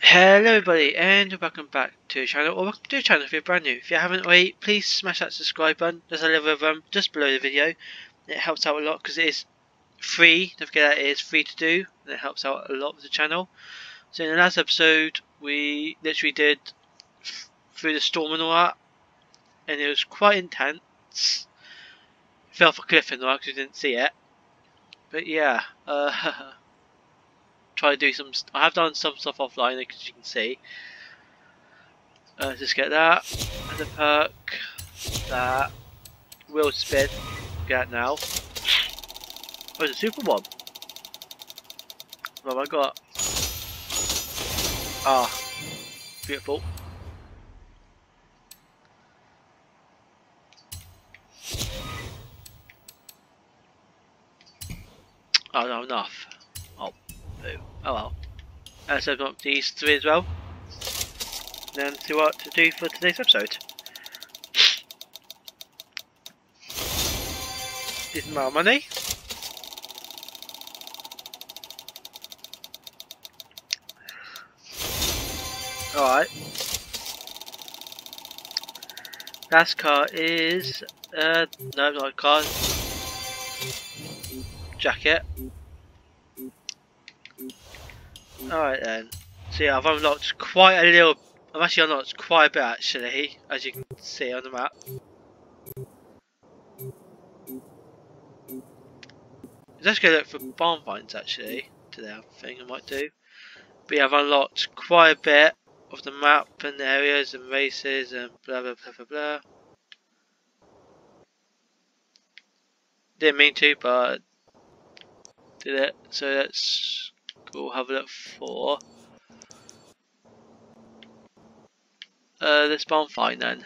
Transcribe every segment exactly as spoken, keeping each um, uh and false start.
Hello everybody and welcome back to the channel, or welcome to the channel if you're brand new. If you haven't already, please smash that subscribe button. There's a little um, just below the video. It helps out a lot because it is free. Don't forget that it is free to do, and it helps out a lot with the channel. So in the last episode we literally did through the storm and all that, and it was quite intense. Fell off a cliff and all that because we didn't see it. But yeah, uh, try to do some, I have done some stuff offline as you can see. Uh, just get that, and the perk, that, wheel spin, get that now. Oh, it's a super one. What have I got? Ah, beautiful. Oh, no, enough. Oh, boo. Oh well. Uh, so I've got these three as well. Then see what to do for today's episode. This is my money. Alright. Last car is uh no, not a car. Jacket. Alright then. So yeah, I've unlocked quite a little. I've actually unlocked quite a bit actually, as you can see on the map. Let's go look for barn finds actually. Today I think I might do. But yeah, I've unlocked quite a bit of the map and areas and races and blah blah blah blah blah. Didn't mean to, but did it. So let's go have a look for uh, this barn find then.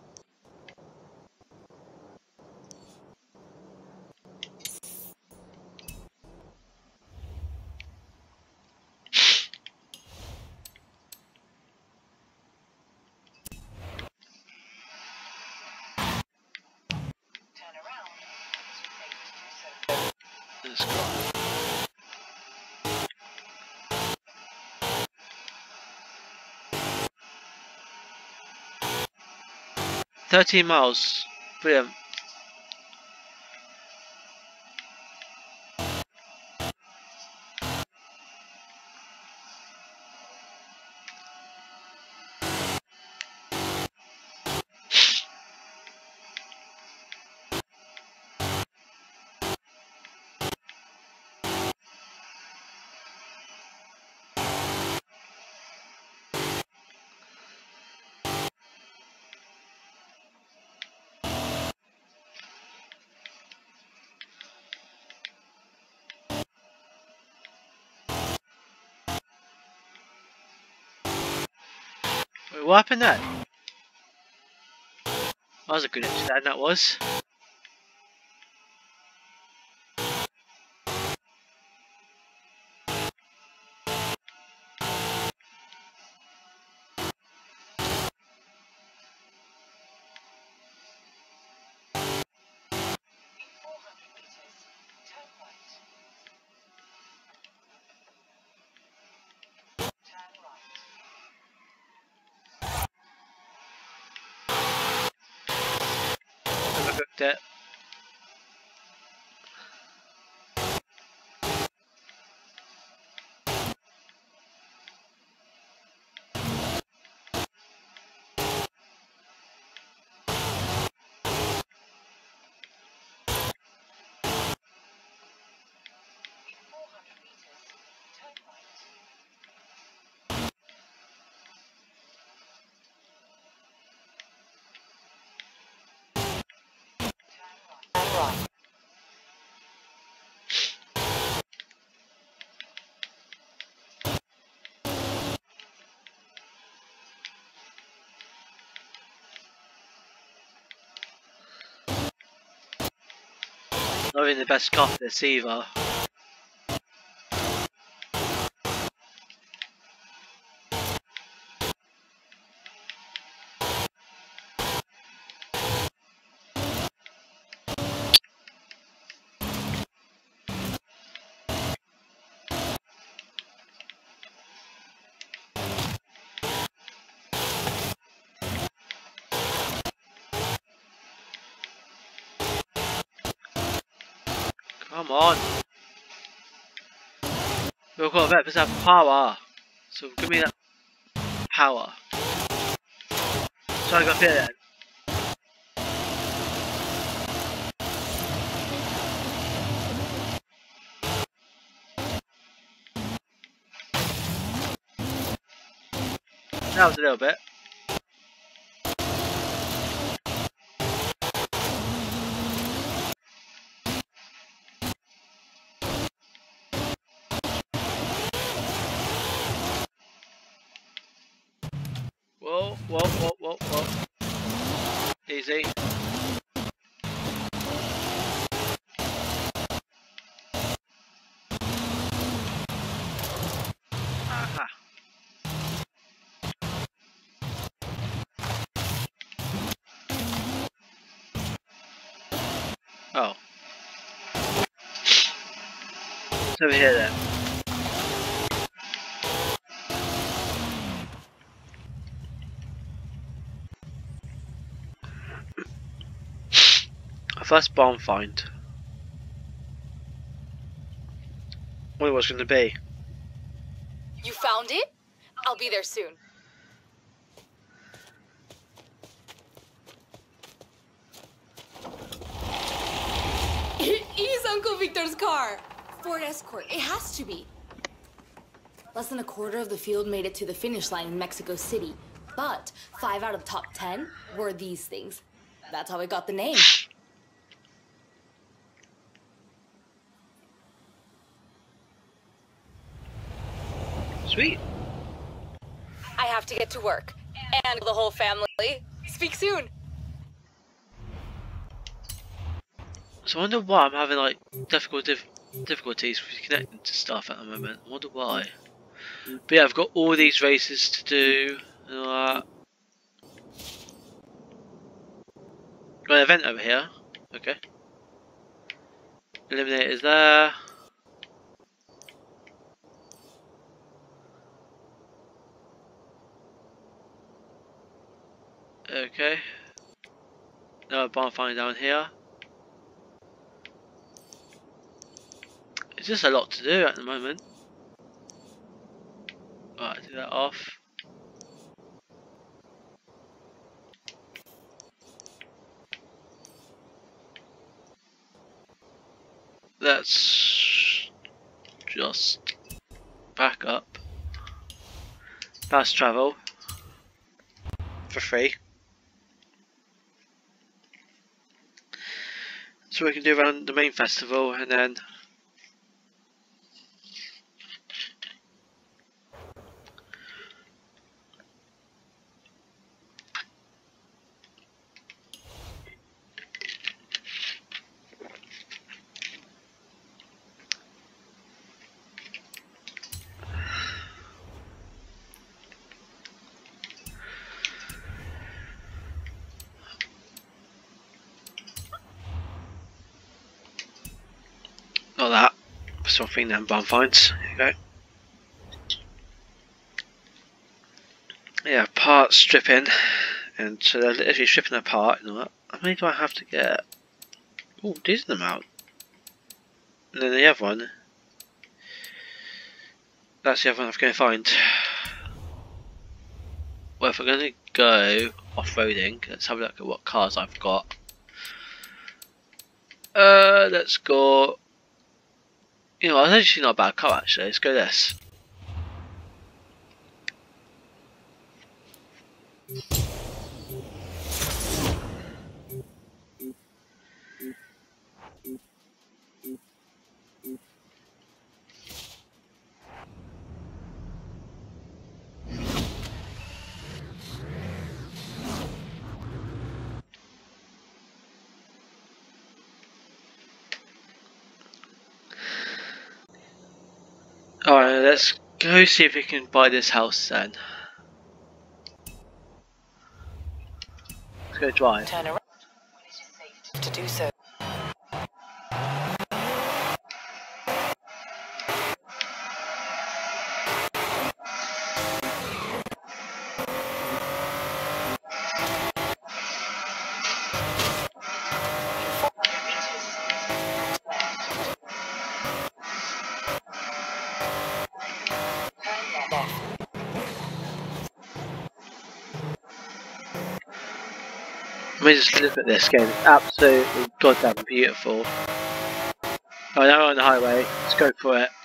Let's go. thirteen miles. Brilliant. Wait, what happened there? That was a good incident, that was. Overcooked it. Not really the best car for this either. Come on. We've got weapons have power. So give me that power. So I got here then. That was a little bit. Whoa, whoa, whoa, whoa, whoa. Easy. Aha. Oh. It's over here then. A first bomb find. What it was going to be. You found it? I'll be there soon. It is Uncle Victor's car! Ford Escort, it has to be. Less than a quarter of the field made it to the finish line in Mexico City, but five out of the top ten were these things. That's how it got the name. Sweet. I have to get to work. And the whole family. Speak soon. So I wonder why I'm having like difficult dif difficulties with connecting to stuff at the moment. I wonder why. But yeah, I've got all these races to do. And all that. Got an event over here. Okay. Eliminator is there. Okay. Another bonfire down here. It's just a lot to do at the moment. Alright, do that off. Let's just back up. Fast travel. For free. So we can do around the main festival and then not that. Swapping them bonfires. There you go. Yeah, part stripping, and so they're literally stripping apart. You know what? How many do I have to get? Oh, decent amount. And then the other one. That's the other one I'm going to find. Well, if we're going to go off-roading, let's have a look at what cars I've got. Uh, let's go. You know, it's actually not a bad car actually. Let's go this. Alright, let's go see if we can buy this house then. Let's go drive. Turn around to do so. Let me just look at this game. It's absolutely goddamn beautiful. Oh, now we're on the highway. Let's go for it.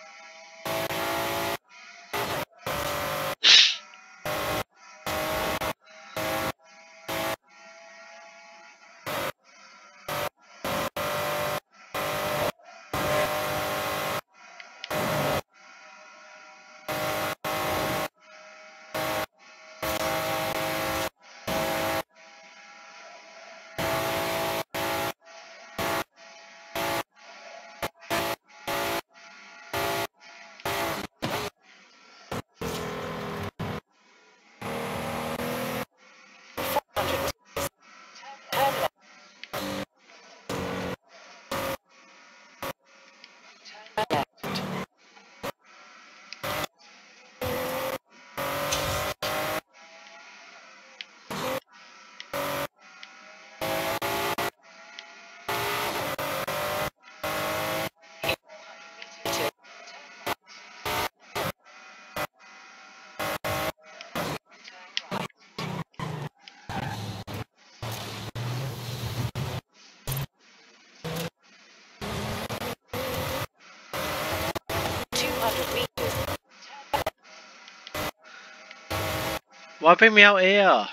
Why bring me out here?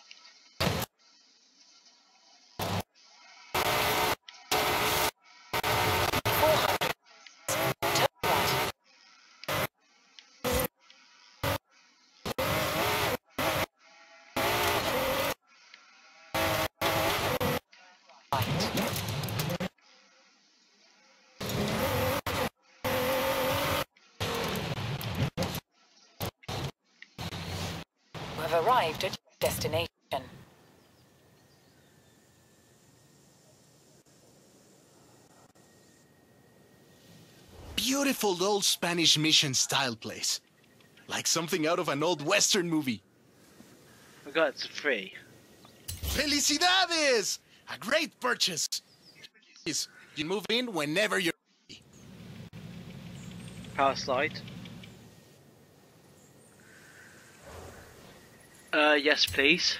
We've arrived at your destination. Beautiful old Spanish mission-style place. Like something out of an old Western movie. I got it's free. Felicidades! A great purchase. You move in whenever you're ready. Power slide. Uh, yes please.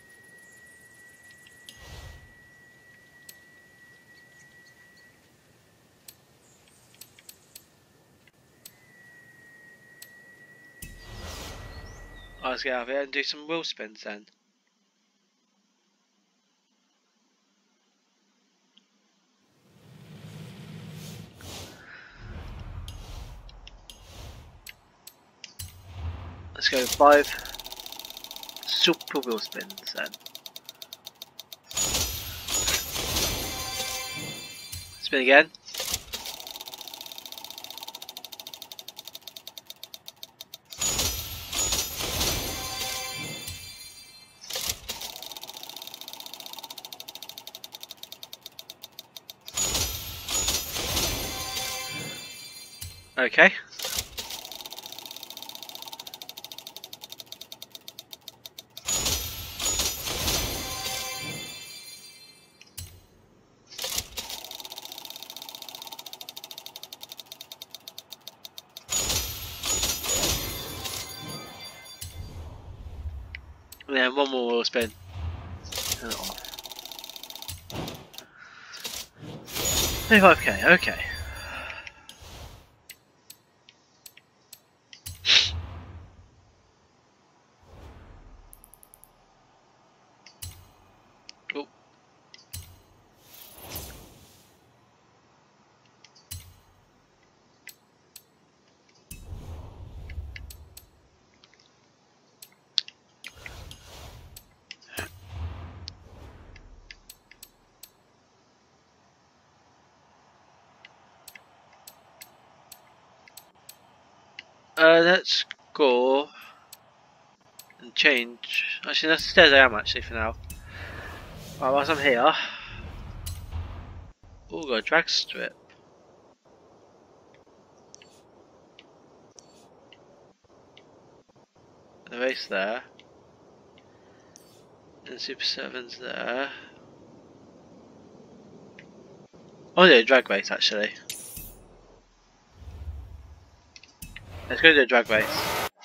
Let's get out of here and do some wheel spins then. Let's go five super wheel spins then. Spin again. Okay. And then one more wheel spin. Turn it off. twenty-five K, okay. Oh. Uh, let's go and change. Actually, that's the stairs I am actually for now. Right, whilst I'm here. Oh, got a drag strip. The race there. And Super seven's there. Oh, yeah, drag race actually. Let's go to a drag race.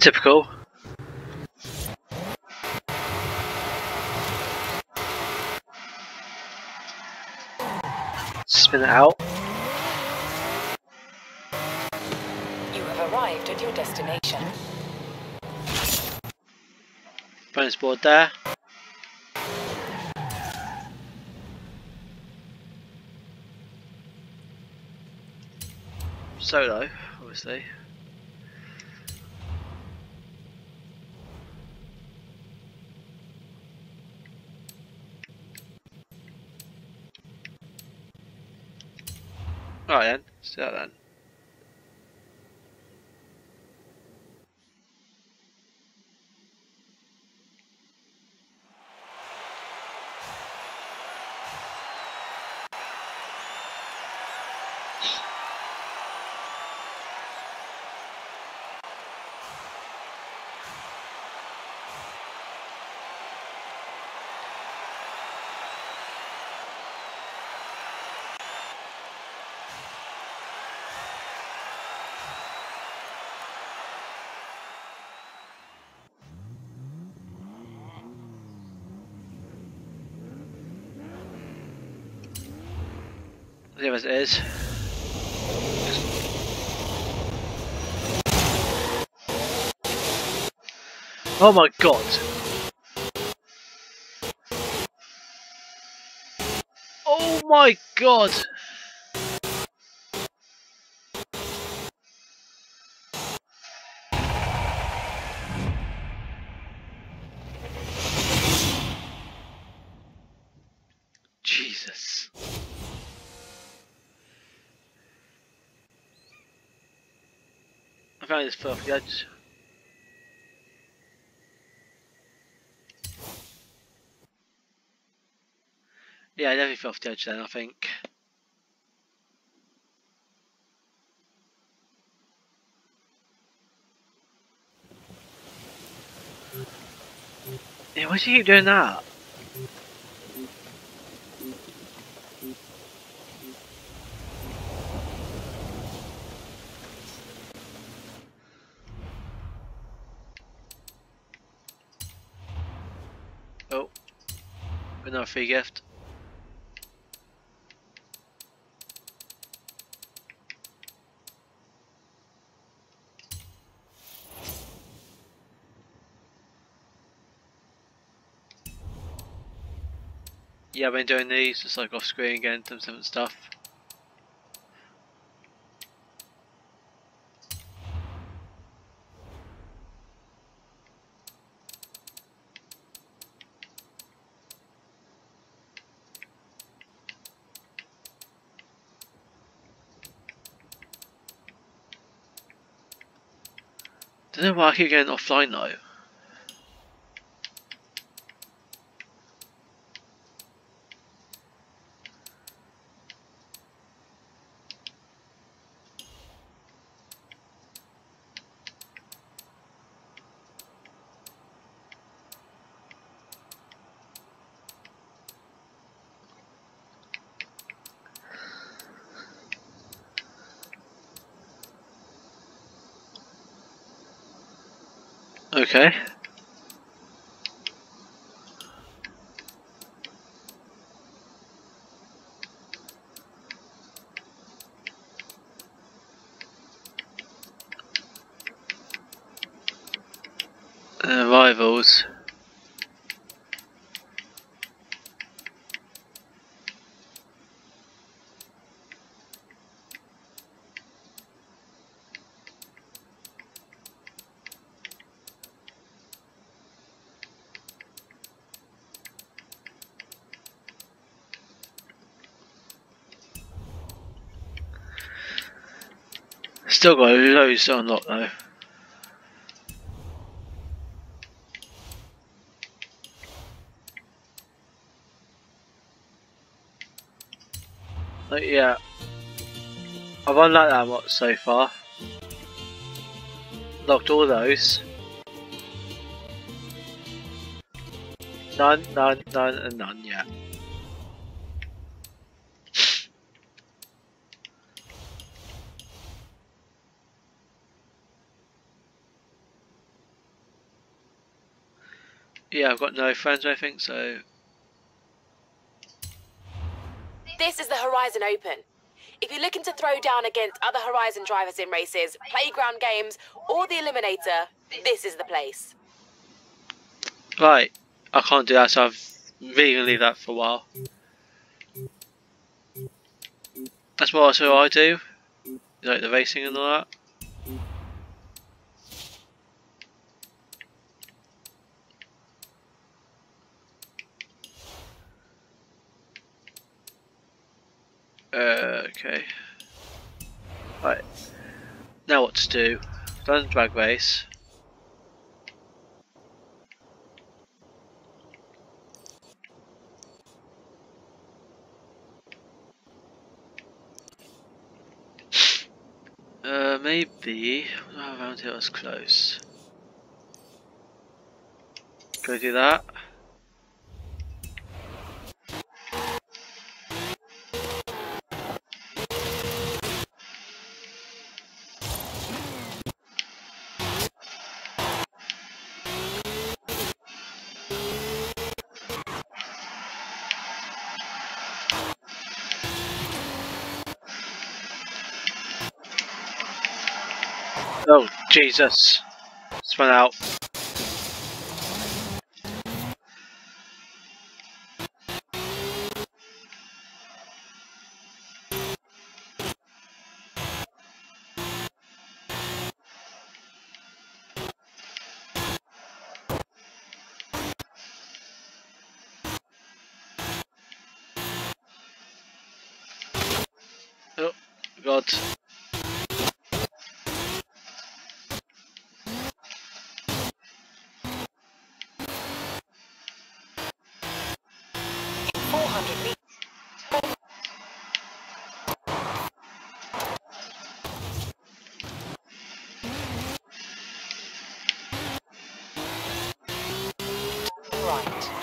Typical. Spin it out. You have arrived at your destination. Bonus board there. Solo, obviously. Alright then, let's do that then. There it is. Oh my god. Oh my god. Jesus. I found this filthy edge. Yeah, I definitely filthy edge then, I think. Yeah, why do you keep doing that? Oh, another free gift. Yeah, I've been doing these, just like off screen again, some different stuff. Don't know why I keep getting offline though. Okay. Uh, rivals. Still got loads to unlock though. But yeah, I've unlocked that much so far. Locked all those. None, none, none, and none yet. Yeah, I've got no friends, I think, so... This is the Horizon Open. If you're looking to throw down against other Horizon drivers in races, playground games, or the Eliminator, this is the place. Right, I can't do that, so I'm really going to leave that for a while. That's what also I do, like the racing and all that. Uh, okay. Right. Now what to do? Done drag race. Uh, maybe oh, around here was close. Go do that. Oh Jesus! Spun out. Oh God! four hundred meters. Right.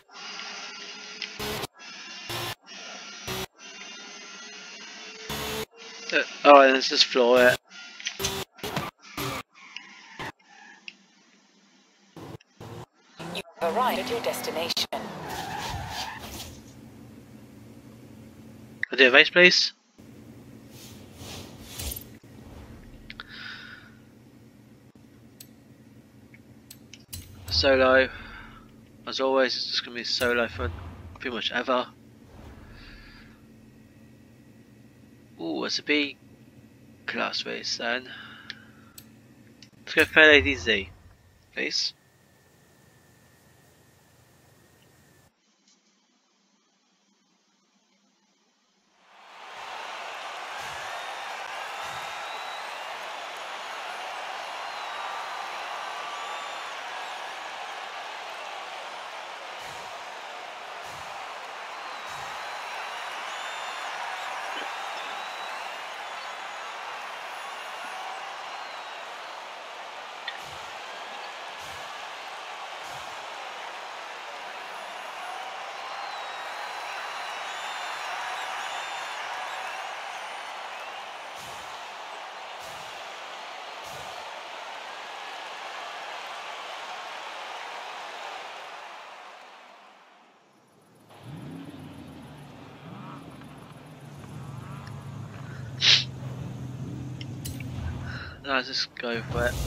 Uh, oh, and let's just floor it. You have arrived at your destination. I do a race, please. Solo. As always, it's just gonna be solo fun, pretty much ever. Ooh, it's a B class race then. Let's go for A D Z, please. Let's just go for it.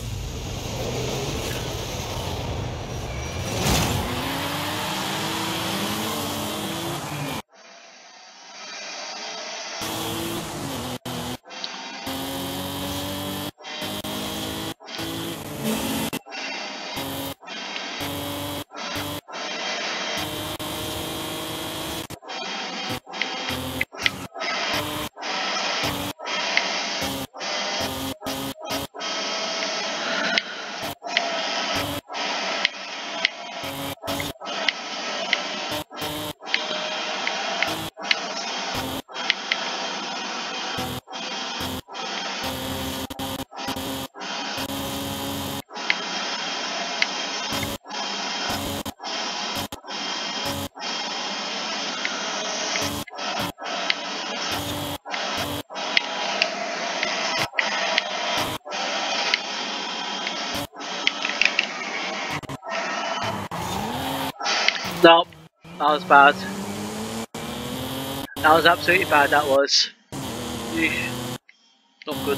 No, that was bad. That was absolutely bad, that was. Eesh. Not good.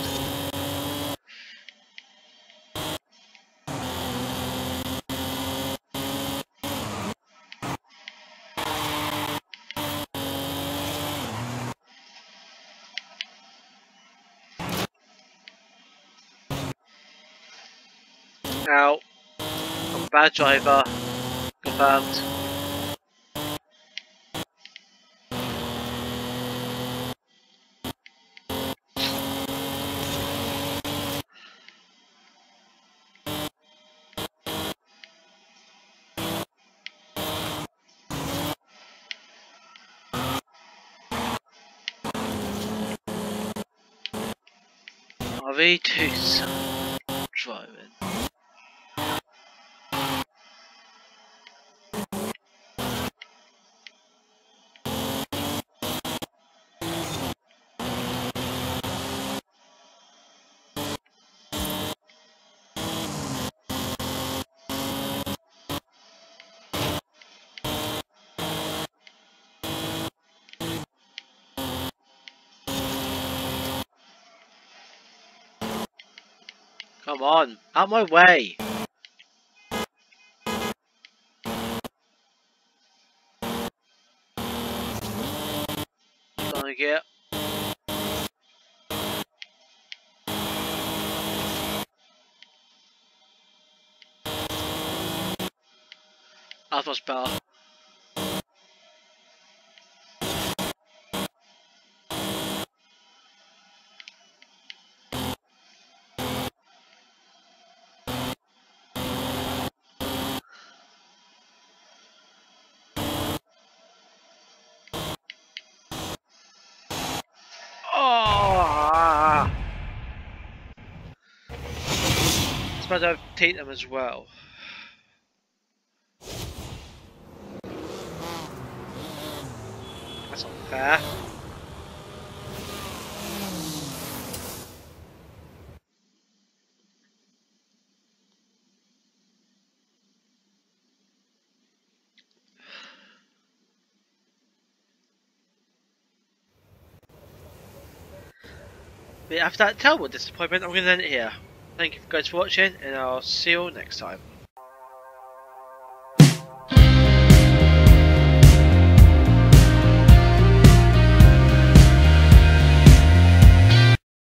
Now, I'm a bad driver. Confirmed. R V two driving. Come on, out my way! Gonna get. That was better. Oh! I suppose I'll take them as well. That's unfair. But after that terrible disappointment, I'm going to end it here. Thank you guys for watching, and I'll see you all next time.